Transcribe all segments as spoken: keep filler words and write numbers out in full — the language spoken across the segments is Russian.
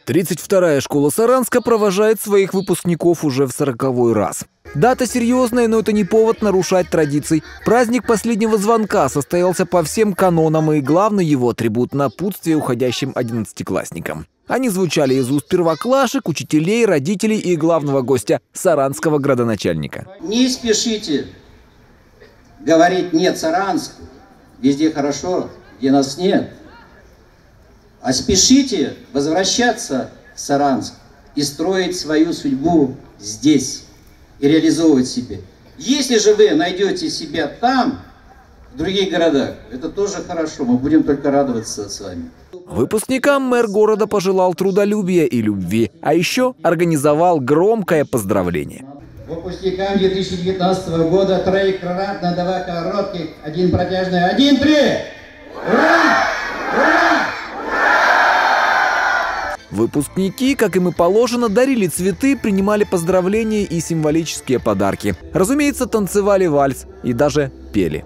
тридцать вторая школа Саранска провожает своих выпускников уже в сороковой раз. Дата серьезная, но это не повод нарушать традиций. Праздник последнего звонка состоялся по всем канонам, и главный его атрибут – напутствие уходящим одиннадцатиклассникам. Они звучали из уст первоклашек, учителей, родителей и главного гостя – саранского градоначальника. Не спешите говорить «нет, Саранск, везде хорошо, где нас нет». А спешите возвращаться в Саранск и строить свою судьбу здесь, и реализовывать себя. Если же вы найдете себя там, в других городах, это тоже хорошо, мы будем только радоваться с вами. Выпускникам мэр города пожелал трудолюбия и любви, а еще организовал громкое поздравление. Выпускникам две тысячи девятнадцатого года троекратно, два коротких, один протяжный, один, три! Ура! Ура! Выпускники, как им и положено, дарили цветы, принимали поздравления и символические подарки. Разумеется, танцевали вальс и даже пели.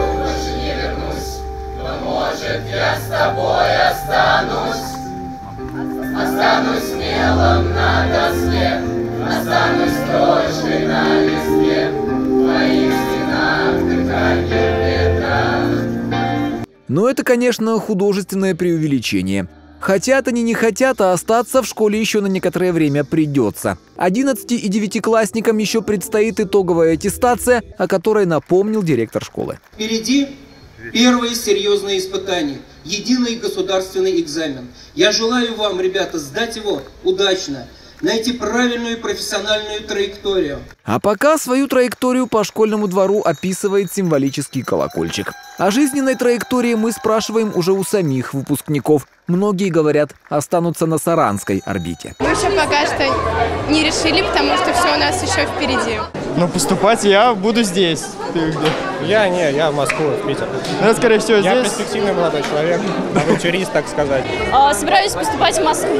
Может, я с тобой останусь, останусь смелым на доске, останусь строчкой на листке, в твоих стенах дыхание ветра. Но это, конечно, художественное преувеличение. Хотят они, не хотят, а остаться в школе еще на некоторое время придется. одиннадцати- и девятиклассникам еще предстоит итоговая аттестация, о которой напомнил директор школы. Впереди первое серьезное испытание – единый государственный экзамен. Я желаю вам, ребята, сдать его удачно, найти правильную профессиональную траекторию. А пока свою траекторию по школьному двору описывает символический колокольчик. О жизненной траектории мы спрашиваем уже у самих выпускников. Многие, говорят, останутся на саранской орбите. Мы еще пока что не решили, потому что все у нас еще впереди. Но поступать я буду здесь. Ты где? Я не, я в Москву, в Питер. Ну, скорее всего, я здесь. Я перспективный молодой человек, авантюрист, так сказать. Собираюсь поступать в Москву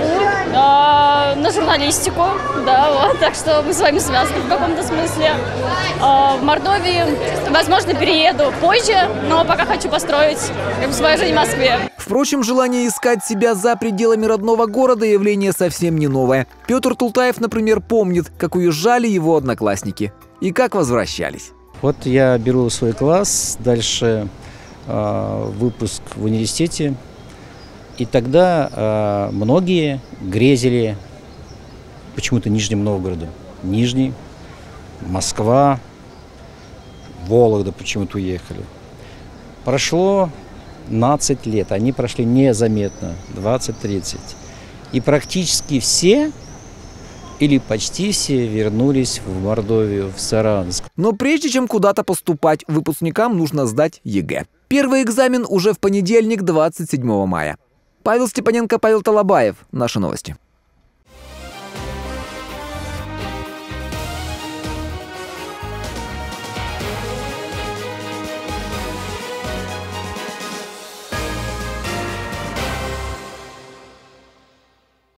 на журналистику, да, вот, так что мы с вами связаны в каком-то смысле. В Мордовии, возможно, перееду позже, но пока хочу построить свою жизнь в Москве. Впрочем, желание искать себя за пределами родного города – явление совсем не новое. Петр Тултаев, например, помнит, как уезжали его одноклассники и как возвращались. Вот я беру свой класс, дальше э, выпуск в университете, и тогда э, многие грезили почему-то Нижним Новгородом. Нижний, Москва, Вологда почему-то уехали. Прошло двадцать лет, они прошли незаметно, двадцать-тридцать. И практически все или почти все вернулись в Мордовию, в Саранск. Но прежде чем куда-то поступать, выпускникам нужно сдать ЕГЭ. Первый экзамен уже в понедельник, двадцать седьмого мая. Павел Степаненко, Павел Талабаев. Наши новости.